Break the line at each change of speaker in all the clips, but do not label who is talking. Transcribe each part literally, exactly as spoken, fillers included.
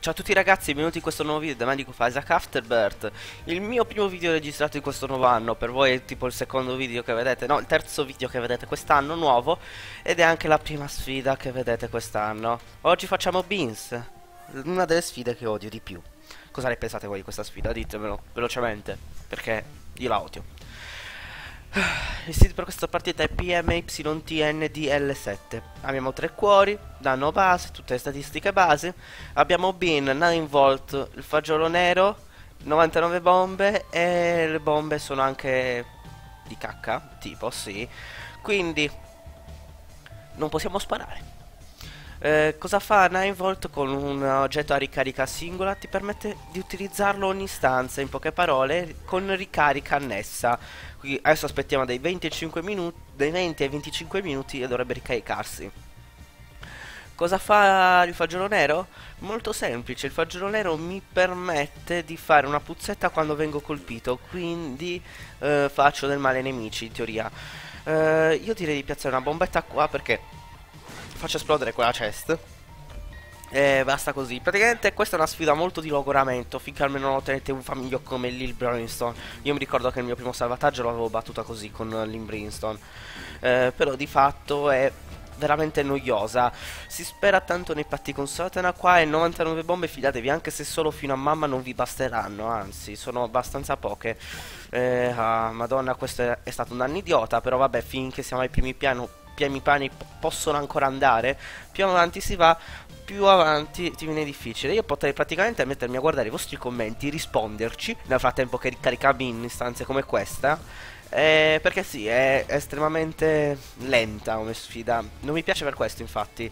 Ciao a tutti ragazzi, benvenuti in questo nuovo video da Manico fa Isaac Afterbirth. Il mio primo video registrato in questo nuovo anno. Per voi è tipo il secondo video che vedete, no, il terzo video che vedete quest'anno, nuovo. Ed è anche la prima sfida che vedete quest'anno. Oggi facciamo Beans, una delle sfide che odio di più. Cosa ne pensate voi di questa sfida? Ditemelo velocemente, perché io la odio. Il sito per questa partita è P M Y T N D L sette. Abbiamo tre cuori, danno base, tutte le statistiche base. Abbiamo Bean, nove volt, il fagiolo nero, novantanove bombe e le bombe sono anche di cacca, tipo, sì. Quindi non possiamo sparare. Eh, cosa fa nove volt con un oggetto a ricarica singola? Ti permette di utilizzarlo ogni istanza, in poche parole, con ricarica annessa. Quindi adesso aspettiamo dai venticinque minuti, dai venti ai venticinque minuti e dovrebbe ricaricarsi. Cosa fa il fagiolo nero? Molto semplice, il fagiolo nero mi permette di fare una puzzetta quando vengo colpito, quindi eh, faccio del male ai nemici, in teoria. Eh, io direi di piazzare una bombetta qua perché faccio esplodere quella chest. E basta così. Praticamente questa è una sfida molto di logoramento, finché almeno non ottenete un famiglio come Lil Brimstone. Io mi ricordo che il mio primo salvataggio l'avevo battuta così con Lil Brimstone. Eh, però di fatto è veramente noiosa. Si spera tanto nei patti con Satana qua e novantanove bombe fidatevi, anche se solo fino a mamma non vi basteranno, anzi sono abbastanza poche. Eh, ah, Madonna, questo è, è stato un danno idiota, però vabbè, finché siamo ai primi piani piani pani possono ancora andare. Più avanti si va, più avanti ti viene difficile. Io potrei praticamente mettermi a guardare i vostri commenti, risponderci nel frattempo che ricarica in istanze come questa. Eh, perché sì, è, è estremamente lenta come sfida. Non mi piace per questo, infatti,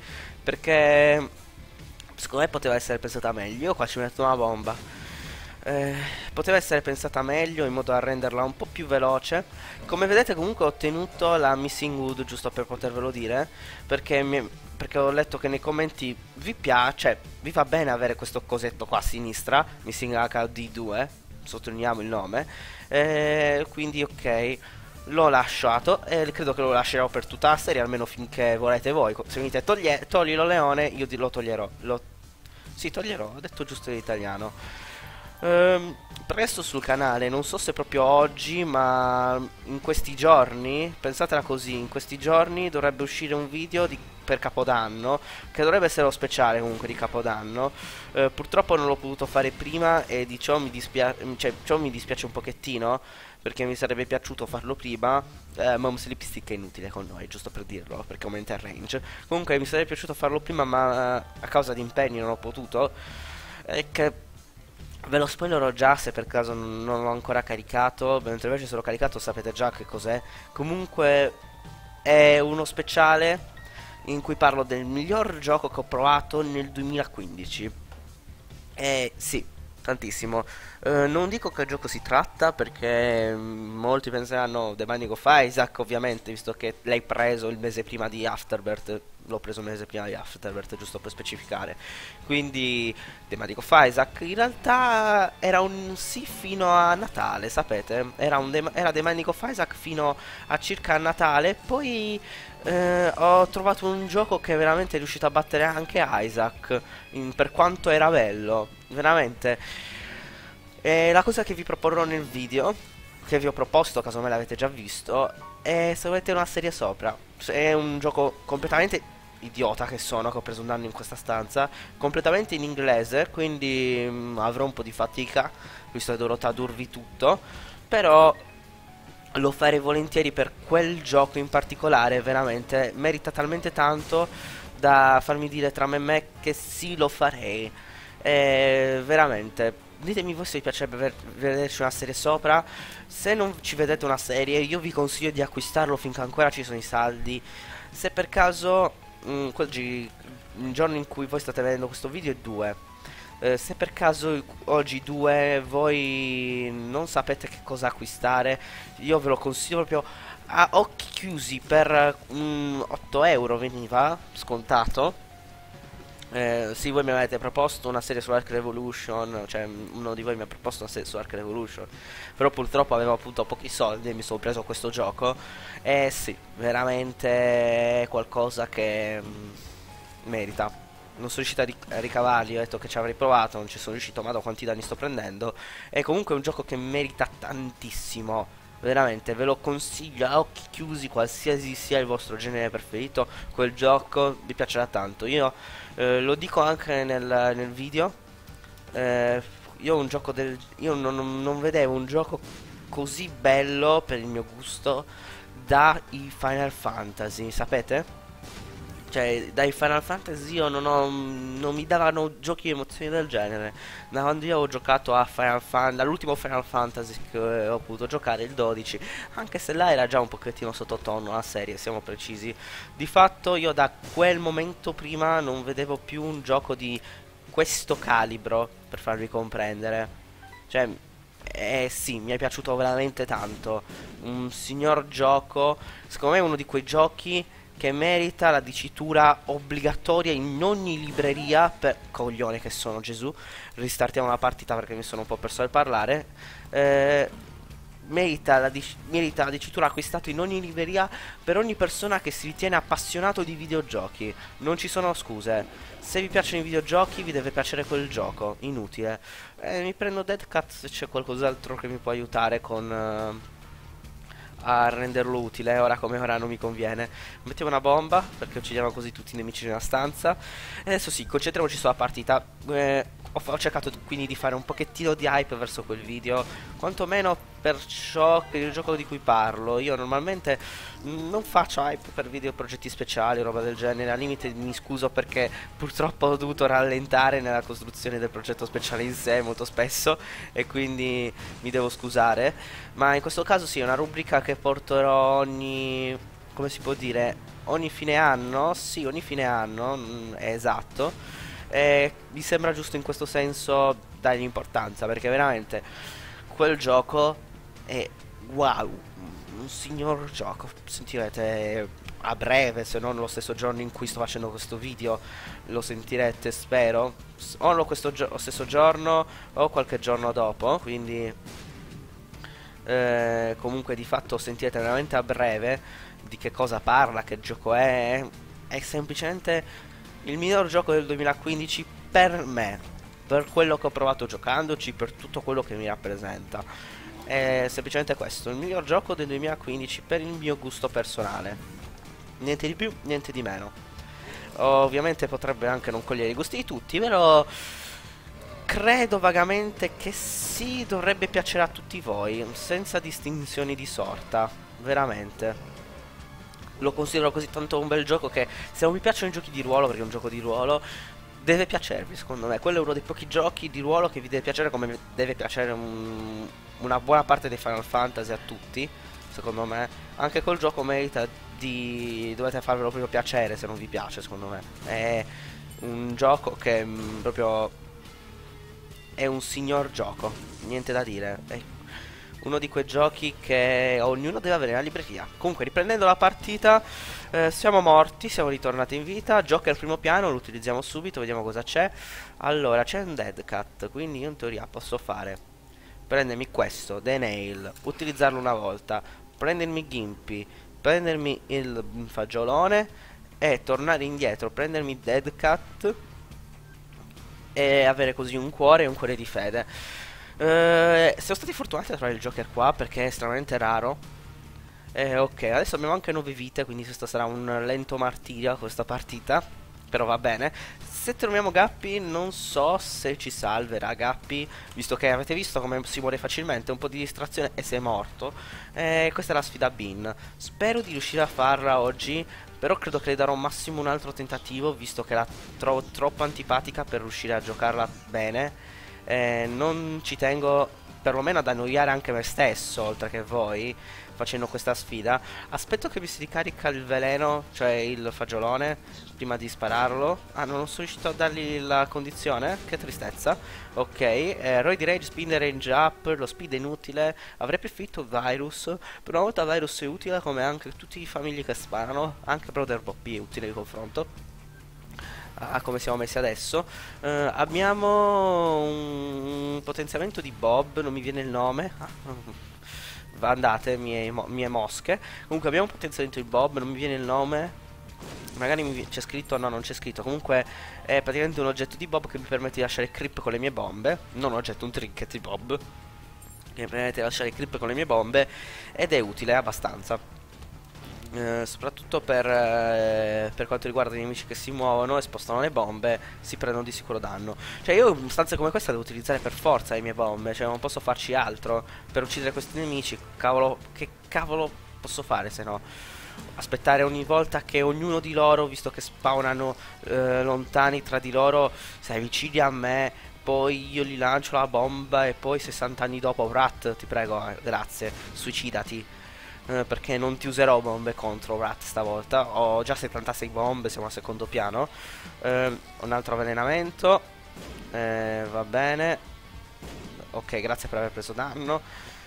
perché secondo me poteva essere pensata meglio. Io qua ci metto una bomba. Eh, poteva essere pensata meglio in modo da renderla un po' più veloce. Come vedete comunque ho ottenuto la Missing Wood, giusto per potervelo dire, perché, mi, perché ho letto che nei commenti vi piace, cioè vi va bene avere questo cosetto qua a sinistra, Missing H D due, sottolineiamo il nome. Eh, quindi ok, l'ho lasciato e credo che lo lascerò per tutta la serie, almeno finché volete voi. Se mi dite toglie, toglilo leone, io lo toglierò. Lo, sì, toglierò, ho detto giusto in italiano. Um, presto sul canale, non so se proprio oggi, ma in questi giorni, pensatela così, in questi giorni dovrebbe uscire un video di, per Capodanno, che dovrebbe essere lo speciale comunque di Capodanno. Uh, purtroppo non l'ho potuto fare prima e di ciò mi, dispia cioè, ciò mi dispiace un pochettino, perché mi sarebbe piaciuto farlo prima. uh, Mom Sleep Stick è inutile con noi, giusto per dirlo, perché aumenta il range. Comunque mi sarebbe piaciuto farlo prima, ma uh, a causa di impegni non ho potuto. E che ve lo spoilerò già se per caso non l'ho ancora caricato, mentre invece se l'ho caricato sapete già che cos'è. Comunque è uno speciale in cui parlo del miglior gioco che ho provato nel duemilaquindici. E sì, tantissimo. Eh, non dico che gioco si tratta perché mm, molti penseranno The Binding of Isaac, ovviamente, visto che l'hai preso il mese prima di Afterbirth. L'ho preso un mese prima di Afterbirth, giusto per specificare. Quindi The Binding of Isaac in realtà era un sì fino a Natale, sapete? Era, un The, era The Binding of Isaac fino a circa Natale. Poi eh, ho trovato un gioco che veramente è riuscito a battere anche Isaac, in, per quanto era bello, veramente. E la cosa che vi proporrò nel video, che vi ho proposto, caso me l'avete già visto, è se volete una serie sopra. È un gioco completamente idiota che sono, che ho preso un danno in questa stanza, completamente in inglese, quindi mm, avrò un po' di fatica, visto che dovrò tradurvi tutto, però lo farei volentieri per quel gioco in particolare, veramente merita talmente tanto da farmi dire tra me e me che sì, lo farei. Eh, veramente. Ditemi voi se vi piacerebbe ver- vederci una serie sopra. Se non ci vedete una serie, io vi consiglio di acquistarlo finché ancora ci sono i saldi. Se per caso, mh, oggi, il giorno in cui voi state vedendo questo video è due. Eh, se per caso oggi due voi non sapete che cosa acquistare, io ve lo consiglio proprio a occhi chiusi per mm, otto euro veniva scontato. Eh, sì, voi mi avete proposto una serie su Ark Revolution, cioè uno di voi mi ha proposto una serie su Ark Revolution, però purtroppo avevo appunto pochi soldi e mi sono preso questo gioco. E sì, veramente è qualcosa che mm, merita. non sono riuscito a, ric a ricavarli, ho detto che ci avrei provato, non ci sono riuscito, ma da quanti danni sto prendendo. È comunque un gioco che merita tantissimo, veramente, ve lo consiglio a occhi chiusi, qualsiasi sia il vostro genere preferito, quel gioco vi piacerà tanto. Io eh, lo dico anche nel, nel video, eh, io un gioco del... io non, non non vedevo un gioco così bello per il mio gusto dai Final Fantasy, sapete? Cioè, dai Final Fantasy io non ho, non mi davano giochi e emozioni del genere. Da quando io ho giocato a Final Fan, dall'ultimo Final Fantasy che ho potuto giocare, il dodici, anche se là era già un pochettino sottotono la serie, siamo precisi. Di fatto io da quel momento prima non vedevo più un gioco di questo calibro, per farvi comprendere. Cioè, eh sì, mi è piaciuto veramente tanto. Un signor gioco, secondo me è uno di quei giochi che merita la dicitura obbligatoria in ogni libreria per... Coglione che sono, Gesù. Ristartiamo la partita perché mi sono un po' perso al parlare. Eh, merita, la dic- merita la dicitura acquistato in ogni libreria per ogni persona che si ritiene appassionato di videogiochi. Non ci sono scuse. Se vi piacciono i videogiochi vi deve piacere quel gioco. Inutile. Eh, mi prendo Dead Cat se c'è qualcos'altro che mi può aiutare con... eh, a renderlo utile. Ora come ora non mi conviene. Mettiamo una bomba perché uccidiamo così tutti i nemici nella stanza. E adesso sì, concentriamoci sulla partita. eh, ho, ho cercato quindi di fare un pochettino di hype verso quel video, quantomeno per ciò che il gioco di cui parlo. Io normalmente non faccio hype per video, progetti speciali o roba del genere. Al limite mi scuso perché purtroppo ho dovuto rallentare nella costruzione del progetto speciale in sé molto spesso, e quindi mi devo scusare. Ma in questo caso sì, è una rubrica che porterò ogni... come si può dire? Ogni fine anno? Sì, ogni fine anno, mm, è esatto. E mi sembra giusto in questo senso dargli importanza, perché veramente quel gioco è wow, un signor gioco. Sentirete a breve, se non lo stesso giorno in cui sto facendo questo video, lo sentirete, spero. S- O lo, questo gio- lo stesso giorno o qualche giorno dopo, quindi eh, comunque di fatto sentirete veramente a breve di che cosa parla, che gioco è. È semplicemente il miglior gioco del duemilaquindici per me, per quello che ho provato giocandoci, per tutto quello che mi rappresenta. È semplicemente questo, il miglior gioco del duemilaquindici per il mio gusto personale. Niente di più, niente di meno. Ovviamente potrebbe anche non cogliere i gusti di tutti, però credo vagamente che sì, dovrebbe piacere a tutti voi, senza distinzioni di sorta, veramente. Lo considero così tanto un bel gioco che se non vi piacciono i giochi di ruolo, perché è un gioco di ruolo, deve piacervi, secondo me. Quello è uno dei pochi giochi di ruolo che vi deve piacere, come deve piacere un- una buona parte dei Final Fantasy a tutti, secondo me. Anche quel gioco merita di... dovete farvelo proprio piacere se non vi piace, secondo me. È un gioco che mm, proprio è un signor gioco, niente da dire. È uno di quei giochi che ognuno deve avere nella libreria. Comunque, riprendendo la partita, eh, siamo morti, siamo ritornati in vita. Joker primo piano, lo utilizziamo subito, vediamo cosa c'è. Allora, c'è un Dead Cat, quindi io in teoria posso fare: prendermi questo, The Nail, utilizzarlo una volta, prendermi Gimpy, prendermi il fagiolone e tornare indietro, prendermi Dead Cat e avere così un cuore e un cuore di fede. Eh, siamo stati fortunati a trovare il Joker qua perché è estremamente raro. Eh, ok, adesso abbiamo anche nove vite, quindi questo sarà un lento martirio questa partita. Però va bene. Se troviamo Gappi, non so se ci salverà Gappi, visto che avete visto come si muore facilmente. Un po' di distrazione e sei morto. Eh, questa è la sfida Bean. Spero di riuscire a farla oggi, però credo che le darò massimo un altro tentativo, visto che la trovo troppo antipatica per riuscire a giocarla bene. Eh, non ci tengo perlomeno ad annoiare anche me stesso, oltre che voi, facendo questa sfida. Aspetto che mi si ricarica il veleno, cioè il fagiolone, prima di spararlo. Ah, non sono riuscito a dargli la condizione? Che tristezza. Ok, eh, Roy di Rage, speed range up, lo speed è inutile. Avrei preferito Virus, per una volta Virus è utile, come anche tutti i famigli che sparano. Anche Brother Poppy è utile di confronto a come siamo messi adesso. Eh, abbiamo un potenziamento di Bob, non mi viene il nome. Ah, andate, mie, mo mie mosche. Comunque abbiamo un potenziamento di Bob, non mi viene il nome. Magari c'è scritto, no, non c'è scritto. Comunque è praticamente un oggetto di Bob che mi permette di lasciare creep con le mie bombe. Non un oggetto, un trinket di Bob che mi permette di lasciare creep con le mie bombe. Ed è utile abbastanza. Eh, soprattutto per, eh, per quanto riguarda i nemici che si muovono e spostano le bombe, si prendono di sicuro danno. Cioè io in stanze come questa devo utilizzare per forza le mie bombe. Cioè non posso farci altro per uccidere questi nemici. Cavolo, che cavolo posso fare se no? Aspettare ogni volta che ognuno di loro, visto che spawnano eh, lontani tra di loro, si avvicini a me, poi io gli lancio la bomba e poi sessanta anni dopo, Rat, ti prego, eh, grazie, suicidati. Eh, perché non ti userò bombe contro Rat stavolta. Ho già settantasei bombe, siamo al secondo piano. Eh, un altro avvelenamento. Eh, va bene. Ok, grazie per aver preso danno.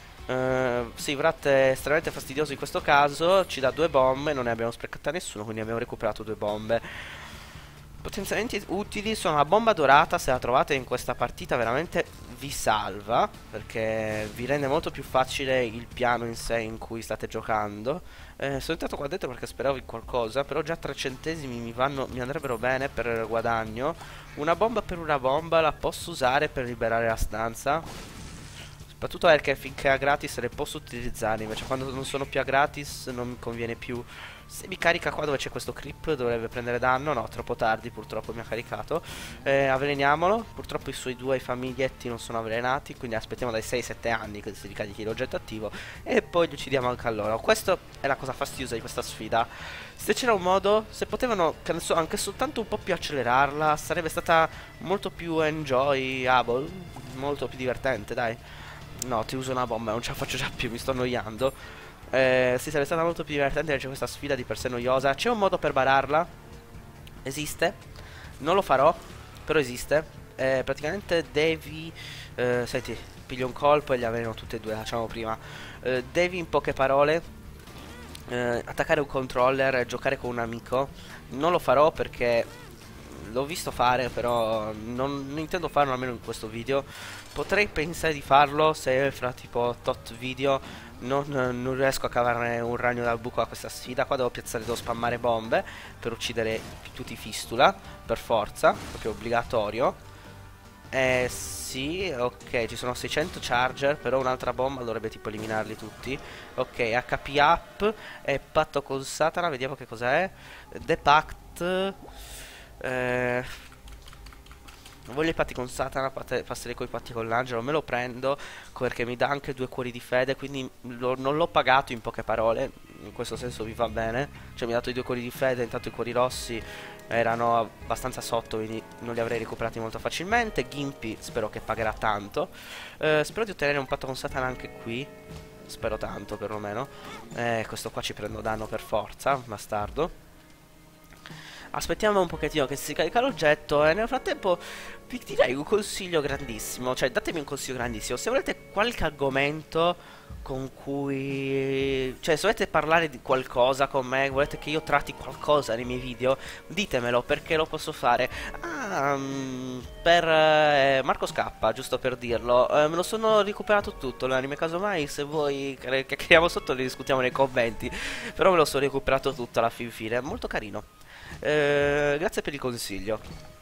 Uh, sì, Vrat è estremamente fastidioso in questo caso. Ci dà due bombe, non ne abbiamo sprecata nessuno, quindi abbiamo recuperato due bombe potenzialmente utili. Sono la bomba dorata, se la trovate in questa partita veramente vi salva, perché vi rende molto più facile il piano in sé in cui state giocando. eh, Sono entrato qua dentro perché speravo in qualcosa, però già tre centesimi mi, vanno, mi andrebbero bene per guadagno. Una bomba per una bomba la posso usare per liberare la stanza, soprattutto perché finché a gratis le posso utilizzare. Invece quando non sono più a gratis non mi conviene più. Se mi carica qua dove c'è questo creep dovrebbe prendere danno. No, troppo tardi, purtroppo mi ha caricato. eh, Avveleniamolo. Purtroppo i suoi due famiglietti non sono avvelenati, quindi aspettiamo dai sei sette anni che si ricarichi l'oggetto attivo e poi li uccidiamo anche a loro. Questa è la cosa fastidiosa di questa sfida. Se c'era un modo, se potevano, che ne so, anche soltanto un po' più accelerarla, sarebbe stata molto più enjoyable, molto più divertente, dai. No, ti uso una bomba, non ce la faccio già più, mi sto annoiando. Eh, sì, sarebbe stata molto più divertente invece questa sfida di per sé noiosa. C'è un modo per bararla? Esiste? Non lo farò, però esiste. Eh, praticamente devi... Eh, senti, piglio un colpo e li avveleno tutte e due, facciamo prima. Eh, devi, in poche parole, eh, attaccare un controller e giocare con un amico. Non lo farò perché... l'ho visto fare, però non, non intendo farlo almeno in questo video. Potrei pensare di farlo se fra tipo tot video non, non riesco a cavarne un ragno dal buco a questa sfida. Qua devo piazzare, devo spammare bombe per uccidere tutti i fistula, per forza, proprio obbligatorio. Eh sì, ok, ci sono seicento charger, però un'altra bomba dovrebbe tipo eliminarli tutti. Ok, H P up e patto con Satana, vediamo che cos'è. The Pact. Eh, voglio i patti con Satana, passerei coi patti con l'angelo. Me lo prendo perché mi dà anche due cuori di fede, quindi lo, non l'ho pagato, in poche parole. In questo senso vi va bene. Cioè mi ha dato i due cuori di fede, intanto i cuori rossi erano abbastanza sotto, quindi non li avrei recuperati molto facilmente. Gimpy spero che pagherà tanto. eh, Spero di ottenere un patto con Satana anche qui. Spero tanto perlomeno. Eh, questo qua ci prendo danno per forza, bastardo. Aspettiamo un pochettino che si carica l'oggetto e nel frattempo vi direi un consiglio grandissimo. Cioè datemi un consiglio grandissimo. Se volete qualche argomento con cui... cioè se volete parlare di qualcosa con me, volete che io tratti qualcosa nei miei video, ditemelo perché lo posso fare. Ah, mm, per eh, Marco Scappa, giusto per dirlo, eh, me lo sono recuperato tutto l'anime, casomai se voi chiacchieriamo sotto li discutiamo nei commenti. Però me lo sono recuperato tutto alla fin fine, molto carino. Eh, grazie per il consiglio.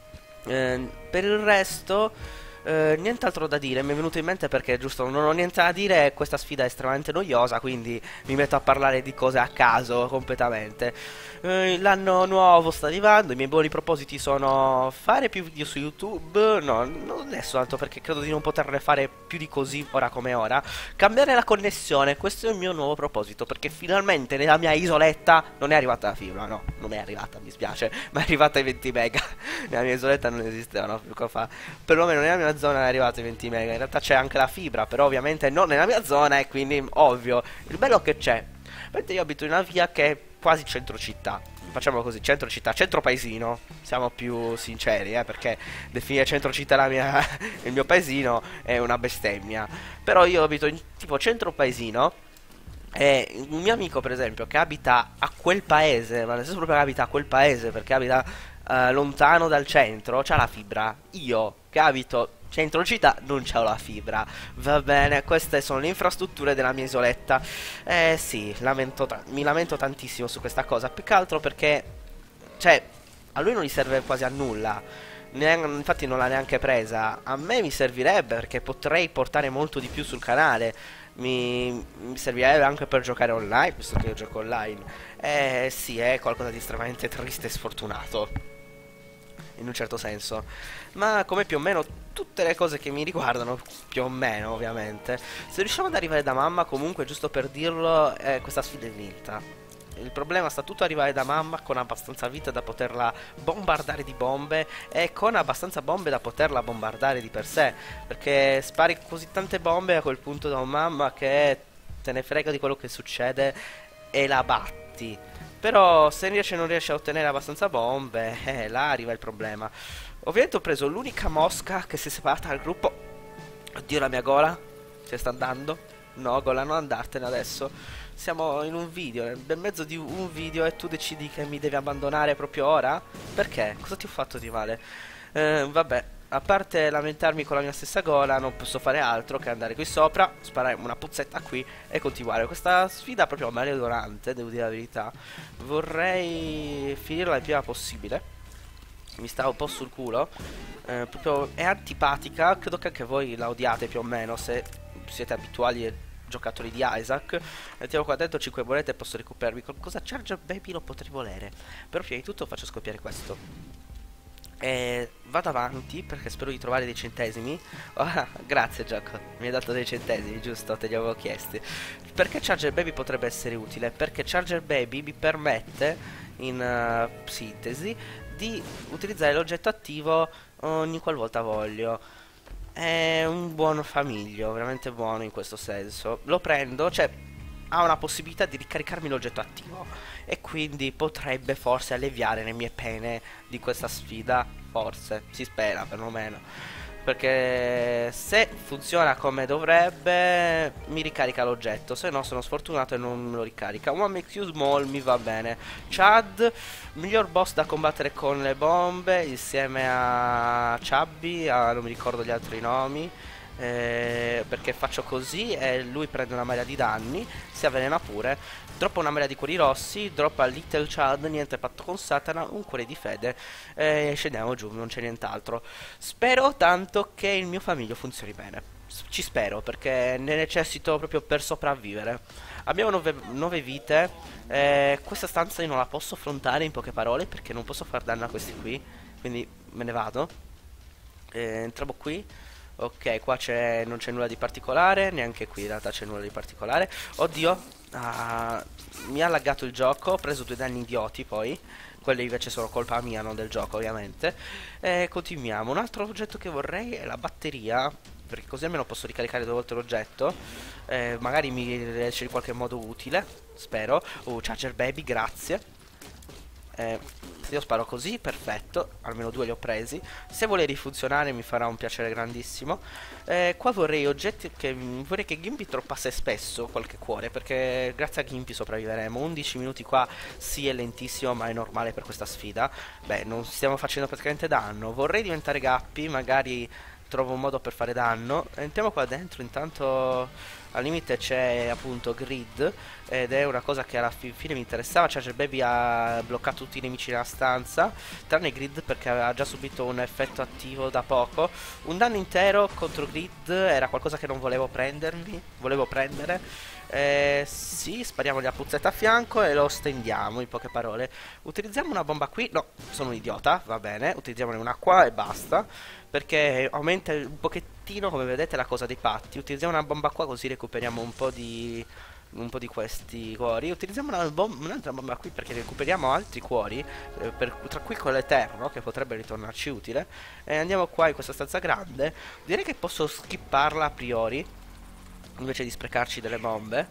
Eh, per il resto, eh, nient'altro da dire. Mi è venuto in mente perché giusto non ho niente da dire. Questa sfida è estremamente noiosa, quindi mi metto a parlare di cose a caso completamente. eh, L'anno nuovo sta arrivando. I miei buoni propositi sono fare più video su YouTube. No, non è soltanto perché credo di non poterne fare più di così ora come ora. Cambiare la connessione, questo è il mio nuovo proposito, perché finalmente nella mia isoletta non è arrivata la fibra. No, non è arrivata, mi spiace, ma è arrivata ai venti mega. Nella mia isoletta non esistevano poco fa. Perlomeno nella mia zona è arrivata ai venti mega. In realtà c'è anche la fibra, però ovviamente non nella mia zona, e quindi ovvio. Il bello che c'è, mentre io abito in una via che è quasi centro città. Facciamo così, centro città, centro paesino. Siamo più sinceri, eh, perché definire centro città la mia, il mio paesino è una bestemmia. Però io abito in tipo centro paesino. E un mio amico, per esempio, che abita a quel paese, ma nel senso proprio che abita a quel paese perché abita uh, lontano dal centro, c'ha la fibra. Io che abito centro città non c'ho la fibra. Va bene, queste sono le infrastrutture della mia isoletta. Eh sì, lamento mi lamento tantissimo su questa cosa. Più che altro perché Cioè, a lui non gli serve quasi a nulla. Nean- infatti non l'ha neanche presa. A me mi servirebbe perché potrei portare molto di più sul canale. Mi, mi servirebbe anche per giocare online, visto che io gioco online. Eh sì, è qualcosa di estremamente triste e sfortunato, in un certo senso. Ma come più o meno tutte le cose che mi riguardano, più o meno ovviamente. Se riusciamo ad arrivare da mamma, comunque, giusto per dirlo, eh, questa sfida è vinta. Il problema sta tutto arrivare da mamma con abbastanza vita da poterla bombardare di bombe e con abbastanza bombe da poterla bombardare di per sé. Perché spari così tante bombe a quel punto da mamma che te ne frega di quello che succede e la batti. Però se invece non riesci a ottenere abbastanza bombe, eh, là arriva il problema. Ovviamente ho preso l'unica mosca che si è separata dal gruppo. Oddio, la mia gola se sta andando. No, gola, non andartene adesso. Siamo in un video, nel mezzo di un video e tu decidi che mi devi abbandonare proprio ora? Perché? Cosa ti ho fatto di male? Eh, vabbè, a parte lamentarmi con la mia stessa gola, non posso fare altro che andare qui sopra, sparare una puzzetta qui e continuare. Questa sfida è proprio maleodorante, devo dire la verità. Vorrei finirla il prima possibile. Mi sta un po' sul culo. Eh, proprio è antipatica, credo che anche voi la odiate più o meno se siete abituali giocatori di Isaac. Mettiamo qua dentro cinque monete e posso recuperarmi qualcosa. Charger Baby lo potrei volere. Però prima di tutto faccio scoppiare questo. E vado avanti perché spero di trovare dei centesimi. Oh, grazie gioco, mi hai dato dei centesimi, giusto? Te li avevo chiesti. Perché Charger Baby potrebbe essere utile? Perché Charger Baby mi permette, in uh, sintesi, di utilizzare l'oggetto attivo ogni qualvolta voglio. È un buon famiglio, veramente buono in questo senso. Lo prendo, cioè ha una possibilità di ricaricarmi l'oggetto attivo e quindi potrebbe forse alleviare le mie pene di questa sfida. Forse, si spera perlomeno. Perché se funziona come dovrebbe mi ricarica l'oggetto, se no sono sfortunato e non me lo ricarica. One makes you small mi va bene. Chad, miglior boss da combattere con le bombe insieme a Chubby, a, non mi ricordo gli altri nomi. Eh, perché faccio così e lui prende una marea di danni, si avvelena pure, droppa una marea di cuori rossi, droppa Little Chad, niente patto con Satana, un cuore di fede e scendiamo giù, non c'è nient'altro. Spero tanto che il mio famiglio funzioni bene, S- ci spero perché ne necessito proprio per sopravvivere. Abbiamo nove vite, eh, questa stanza io non la posso affrontare in poche parole perché non posso far danno a questi qui, quindi me ne vado. Eh, entriamo qui. Ok, qua c'è, non c'è nulla di particolare, neanche qui in realtà c'è nulla di particolare. Oddio, ah, mi ha laggato il gioco, ho preso due danni idioti poi. Quelli invece sono colpa mia, non del gioco ovviamente. E continuiamo. Un altro oggetto che vorrei è la batteria, perché così almeno posso ricaricare due volte l'oggetto. Eh, magari mi riesce in qualche modo utile, spero. Oh, Charger Baby, grazie. Eh, se io sparo così, perfetto, almeno due li ho presi. Se vuole rifunzionare mi farà un piacere grandissimo. eh, Qua vorrei oggetti che... vorrei che Gimpy droppasse spesso qualche cuore, perché grazie a Gimpy sopravviveremo. undici minuti qua sì è lentissimo, ma è normale per questa sfida. Beh, non stiamo facendo praticamente danno. Vorrei diventare Gappy, magari trovo un modo per fare danno. Entriamo qua dentro, intanto al limite c'è appunto Grid ed è una cosa che alla fi fine mi interessava. Charger Baby ha bloccato tutti i nemici nella stanza, tranne Grid perché aveva già subito un effetto attivo da poco. Un danno intero contro Grid era qualcosa che non volevo prendermi, volevo prendere. Eh, sì, spariamo la puzzetta a fianco e lo stendiamo, in poche parole. Utilizziamo una bomba qui, no, sono un idiota, va bene, utilizziamone una qua e basta, perché aumenta un pochettino, come vedete, la cosa dei patti. Utilizziamo una bomba qua così recuperiamo un po' di... un po' di questi cuori. Utilizziamo una bom un'altra bomba qui perché recuperiamo altri cuori, eh, per, tra cui quello eterno che potrebbe ritornarci utile. E andiamo qua in questa stanza grande. Direi che posso skipparla a priori invece di sprecarci delle bombe,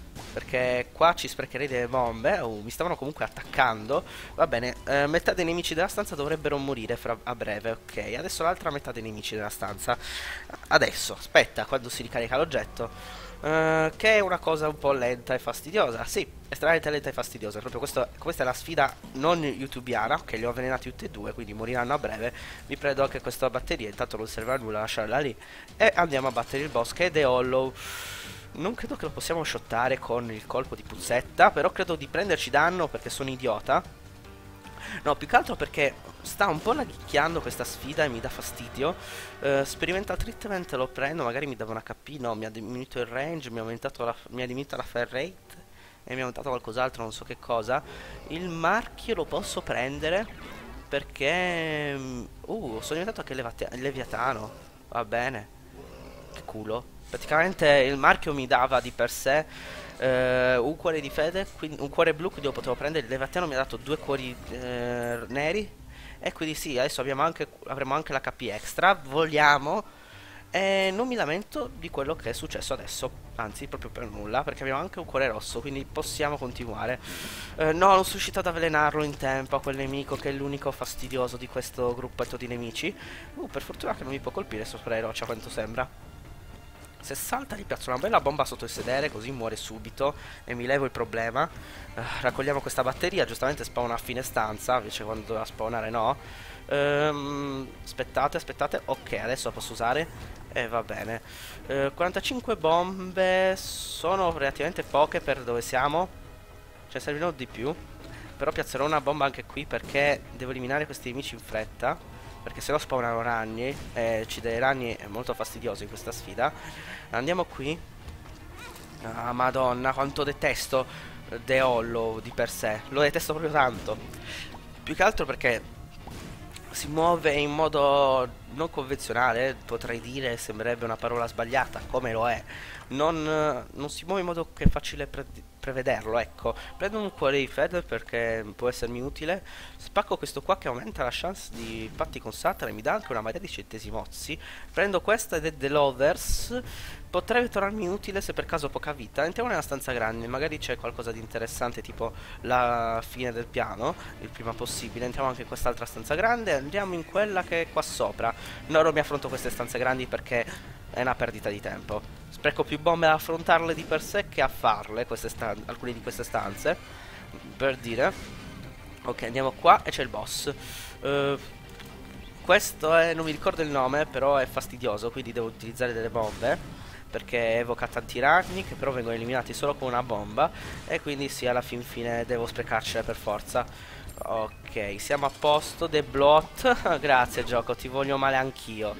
perché qua ci sprecherei delle bombe. Oh, mi stavano comunque attaccando. Va bene, eh, metà dei nemici della stanza dovrebbero morire fra a breve. Ok, adesso l'altra metà dei nemici della stanza. Adesso, aspetta, quando si ricarica l'oggetto. Uh, che è una cosa un po' lenta e fastidiosa. Sì, estremamente lenta e fastidiosa. Proprio questo, questa è la sfida non youtubiana, che li ho avvelenati tutti e due, quindi moriranno a breve. Mi prendo anche questa batteria, intanto non serve a nulla lasciarla lì. E andiamo a battere il boss, che è The Hollow. Non credo che lo possiamo shottare con il colpo di puzzetta, però credo di prenderci danno perché sono idiota. No, più che altro perché sta un po' laghicchiando questa sfida e mi dà fastidio. Eh, Experimental Treatment lo prendo, magari mi dava un H P, no, mi ha diminuito il range, mi ha aumentato la, mi ha diminuito la fire rate e mi ha aumentato qualcos'altro, non so che cosa. Il marchio lo posso prendere perché... mm, Uh, sono diventato anche levate- leviatano. Va bene. Che culo. Praticamente il marchio mi dava di per sé eh, un cuore di fede, quindi un cuore blu, quindi lo potevo prendere. Il Levatano mi ha dato due cuori eh, neri. E quindi sì, adesso abbiamo anche, avremo anche l'H P extra. Vogliamo. E non mi lamento di quello che è successo adesso. Anzi, proprio per nulla, perché abbiamo anche un cuore rosso, quindi possiamo continuare. Eh, no, non sono riuscito ad avvelenarlo in tempo a quel nemico che è l'unico fastidioso di questo gruppetto di nemici. Uh, per fortuna che non mi può colpire sopra le rocce, a quanto sembra. Se salta gli piazzo una bella bomba sotto il sedere, così muore subito e mi levo il problema. Uh, raccogliamo questa batteria, giustamente spawna a fine stanza, invece quando doveva spawnare no. Ehm, aspettate, aspettate, ok, adesso posso usare. E eh, va bene. Uh, quarantacinque bombe sono relativamente poche per dove siamo. Ce ne servino di più. Però piazzerò una bomba anche qui perché devo eliminare questi nemici in fretta. Perché se no spawnano ragni. E uccidere i ragni è molto fastidioso in questa sfida. Andiamo qui. Ah, madonna, quanto detesto The Hollow di per sé. Lo detesto proprio tanto. Più che altro perché si muove in modo non convenzionale, potrei dire, sembrerebbe una parola sbagliata, come lo è. Non, non si muove in modo che è facile pre prevederlo, ecco. Prendo un cuore di fede perché può essermi utile. Spacco questo qua che aumenta la chance di patti con Satana e mi dà anche una marea di centesimozzi. Prendo questa ed è The Lovers. Potrebbe tornarmi utile se per caso ho poca vita. Entriamo nella stanza grande, magari c'è qualcosa di interessante, tipo la fine del piano, il prima possibile. Entriamo anche in quest'altra stanza grande, andiamo in quella che è qua sopra. No, non mi affronto queste stanze grandi perché è una perdita di tempo. Spreco più bombe ad affrontarle di per sé che a farle, queste stan- alcune di queste stanze, per dire. Ok, andiamo qua e c'è il boss. Uh, questo è, non mi ricordo il nome, però è fastidioso, quindi devo utilizzare delle bombe perché evoca tanti ragni che però vengono eliminati solo con una bomba e quindi sì, alla fin fine devo sprecarcela per forza. Ok, siamo a posto. The Blot. Grazie gioco, ti voglio male anch'io.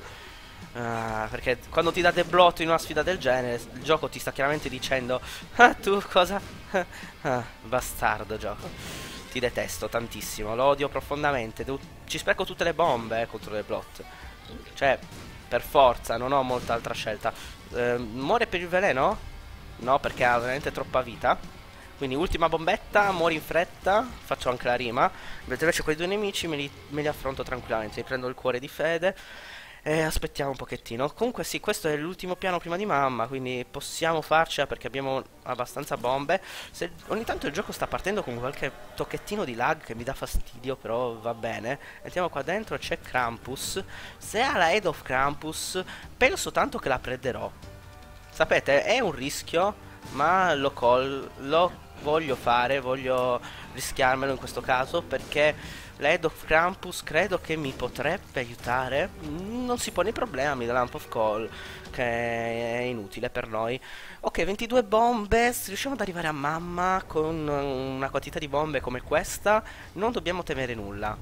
Ah, perché quando ti dà The Blot in una sfida del genere, il gioco ti sta chiaramente dicendo: ah, tu cosa? Ah, bastardo gioco. Ti detesto tantissimo, lo odio profondamente. Devo... Ci spreco tutte le bombe eh, contro The Blot. Cioè, per forza, non ho molta altra scelta. Eh, muore per il veleno? No, perché ha veramente troppa vita. Quindi ultima bombetta, muori in fretta. Faccio anche la rima. Mentre invece quei due nemici me li, me li affronto tranquillamente. Mi prendo il cuore di fede e aspettiamo un pochettino. Comunque sì, questo è l'ultimo piano prima di mamma, quindi possiamo farcela perché abbiamo abbastanza bombe. Se ogni tanto il gioco sta partendo con qualche tocchettino di lag che mi dà fastidio, però va bene. Entriamo qua dentro, c'è Krampus. Se ha la Head of Krampus, penso tanto che la prenderò. Sapete, è un rischio, ma lo, col lo voglio fare, voglio rischiarmelo in questo caso perché l'Head of Krampus credo che mi potrebbe aiutare. Non si pone il problema, mi dà Lamp of Call, che è inutile per noi. Ok, ventidue bombe, se riusciamo ad arrivare a mamma con una quantità di bombe come questa, non dobbiamo temere nulla.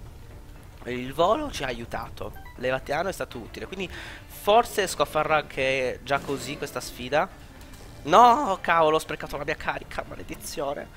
Il volo ci ha aiutato, Levatiano è stato utile, quindi forse riesco a farla anche già così questa sfida. No, cavolo, ho sprecato la mia carica, maledizione.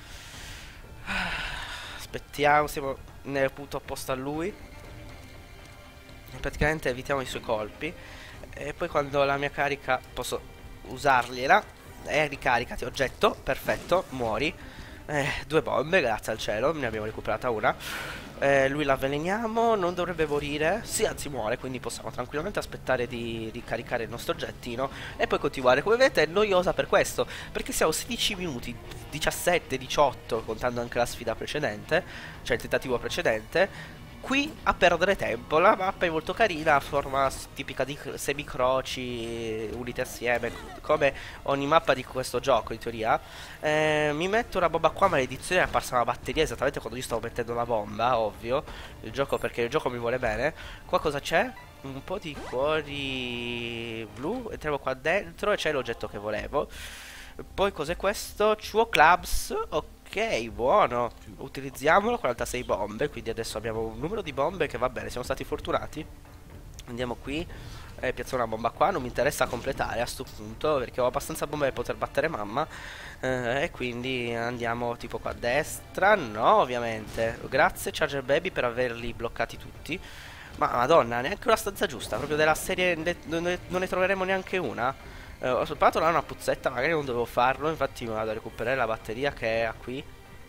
Aspettiamo, siamo nel punto opposto a lui. Praticamente evitiamo i suoi colpi. E poi quando la mia carica posso usargliela. E ricaricati, oggetto, perfetto, muori. Eh, due bombe, grazie al cielo, ne abbiamo recuperata una. Eh, lui la avveleniamo, non dovrebbe morire. Sì, anzi muore, quindi possiamo tranquillamente aspettare di ricaricare il nostro oggettino e poi continuare. Come vedete è noiosa per questo, perché siamo sedici minuti, diciassette, diciotto, contando anche la sfida precedente, cioè il tentativo precedente, qui a perdere tempo. La mappa è molto carina, a forma tipica di semicroci unite assieme, come ogni mappa di questo gioco in teoria. Eh, mi metto una bomba qua, maledizione, è apparsa una batteria esattamente quando io stavo mettendo la bomba, ovvio. Il gioco, perché il gioco mi vuole bene. Qua cosa c'è? Un po' di cuori blu. Entriamo qua dentro e c'è l'oggetto che volevo. Poi cos'è questo? Chuo Clubs. Ok, Ok, buono. Utilizziamolo, quarantasei bombe, quindi adesso abbiamo un numero di bombe che va bene, siamo stati fortunati. Andiamo qui, eh, piazzo una bomba qua, non mi interessa completare a sto punto perché ho abbastanza bombe per poter battere mamma. Eh, e quindi andiamo tipo qua a destra, no ovviamente. Grazie Charger Baby per averli bloccati tutti. Ma madonna, neanche una stanza giusta, proprio della serie ne- non ne, non ne troveremo neanche una. Eh, ho soltanto là una puzzetta, magari non dovevo farlo, infatti mi vado a recuperare la batteria che è qui.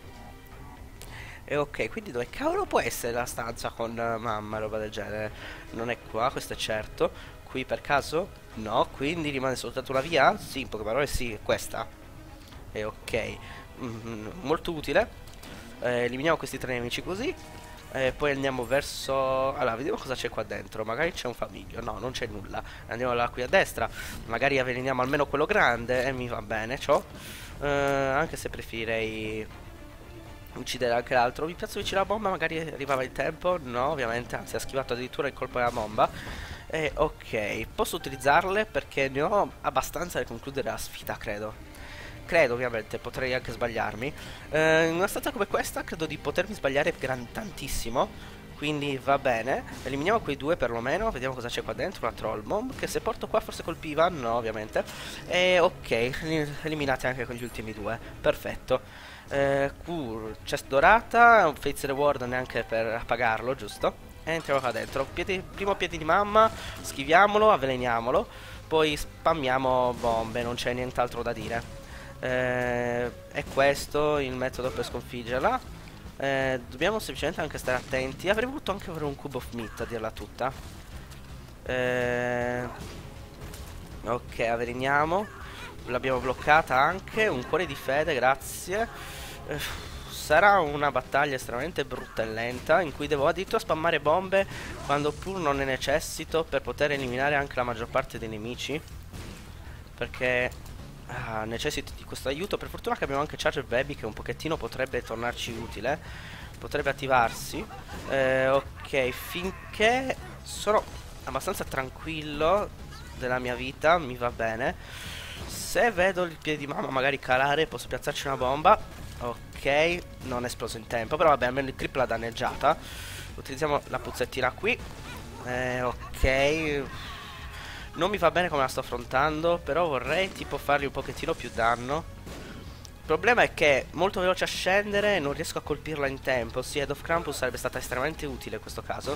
E ok, quindi dove cavolo può essere la stanza con eh, mamma, roba del genere? Non è qua, questo è certo. Qui per caso? No, quindi rimane soltanto una via? Sì, in poche parole sì, è questa. E ok, mm, molto utile. Eh, eliminiamo questi tre nemici così. E poi andiamo verso... Allora, vediamo cosa c'è qua dentro. Magari c'è un famiglio. No, non c'è nulla. Andiamo là qui a destra. Magari avveleniamo almeno quello grande. E mi va bene ciò. Eh, anche se preferirei uccidere anche l'altro. Mi piazzo vicino alla bomba. Magari arrivava il tempo. No, ovviamente. Anzi, ha schivato addirittura il colpo della bomba. E ok, posso utilizzarle perché ne ho abbastanza per concludere la sfida, credo. Credo, ovviamente, potrei anche sbagliarmi. Eh, in una stanza come questa credo di potermi sbagliare gran tantissimo. Quindi va bene. Eliminiamo quei due perlomeno. Vediamo cosa c'è qua dentro. Una troll bomb. Che se porto qua forse colpiva. No, ovviamente. E ok, eliminati anche con gli ultimi due. Perfetto. Eh, cool. Chest dorata. Un Fates Reward neanche per pagarlo, giusto? E entriamo qua dentro. Piedi, primo piede di mamma. Schiviamolo, avveleniamolo. Poi spammiamo bombe. Non c'è nient'altro da dire. Eh, è questo il metodo per sconfiggerla. Eh, dobbiamo semplicemente anche stare attenti. Avrei voluto anche avere un cube of meat, a dirla tutta. Eh, ok, avveleniamo. L'abbiamo bloccata anche. Un cuore di fede, grazie. Eh, sarà una battaglia estremamente brutta e lenta, in cui devo addirittura spammare bombe quando pur non ne necessito, per poter eliminare anche la maggior parte dei nemici. Perché Ah, necessito di questo aiuto. Per fortuna che abbiamo anche Charger Baby, che un pochettino potrebbe tornarci utile. Potrebbe attivarsi. eh, Ok, finché sono abbastanza tranquillo della mia vita, mi va bene. Se vedo il piede di mamma magari calare, posso piazzarci una bomba. Ok, non è esploso in tempo, però vabbè, almeno il clip l'ha danneggiata. Utilizziamo la puzzettina qui. eh, Ok, non mi va bene come la sto affrontando, però vorrei tipo fargli un pochettino più danno. Il problema è che è molto veloce a scendere e non riesco a colpirla in tempo. Sì, Head of Krampus sarebbe stata estremamente utile in questo caso.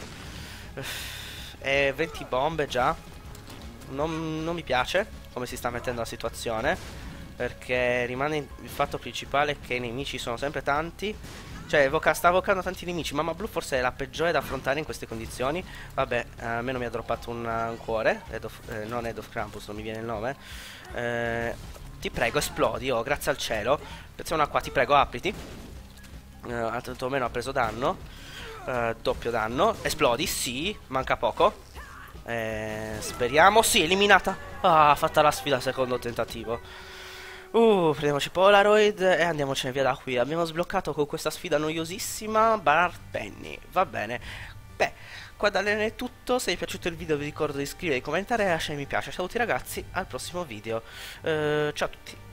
E venti bombe già. Non, non mi piace come si sta mettendo la situazione, perché rimane il fatto principale che i nemici sono sempre tanti. Cioè, evoca, sta evocando tanti nemici. Mamma Blu forse è la peggiore da affrontare in queste condizioni. Vabbè, eh, almeno mi ha droppato un, un cuore. Head of, eh, non Head of Krampus, non mi viene il nome. Eh, ti prego, esplodi, oh, grazie al cielo. Piazziamo qua, ti prego, apriti. Eh, tanto o meno ha preso danno. Eh, doppio danno. Esplodi, sì, manca poco. Eh, speriamo, sì, eliminata. Ah, fatta la sfida al secondo tentativo. Uh, prendiamoci Polaroid e andiamocene via da qui. Abbiamo sbloccato con questa sfida noiosissima Bar Penny. Va bene. Beh, qua da Lene è tutto. Se vi è piaciuto il video vi ricordo di iscrivervi, commentare e lasciare mi piace. Saluti ragazzi, al prossimo video. Uh, ciao a tutti.